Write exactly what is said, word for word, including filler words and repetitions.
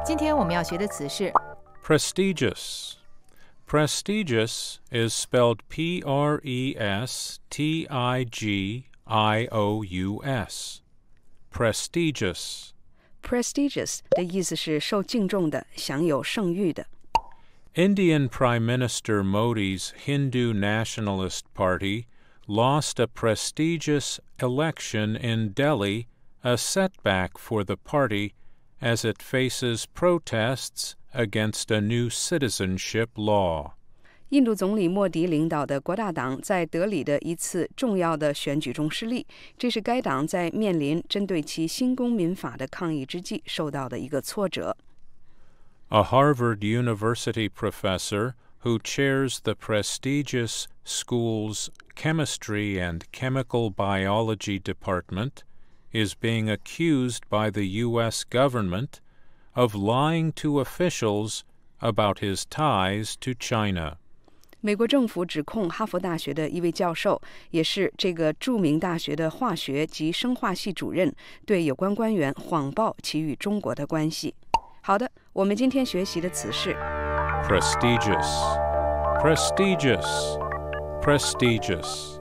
今天我们要学的词是 prestigious. Prestigious is spelled P R E S T I G I O U S. Prestigious. Prestigious 的意思是受敬重的，享有盛誉的。 Indian Prime Minister Modi's Hindu Nationalist Party lost a prestigious election in Delhi, a setback for the party as it faces protests against a new citizenship law. 印度总理莫迪领导的国大党在德里的一次重要的选举中失利，这是该党在面临针对其新公民法的抗议之际受到的一个挫折。 A Harvard University professor who chairs the prestigious school's chemistry and chemical biology department is being accused by the U S government of lying to officials about his ties to China. 美国政府指控哈佛大学的一位教授，也是这个著名大学的化学及生化系主任，对有关官员谎报其与中国的关系。好的，我们今天学习的词是 prestigious, prestigious, prestigious.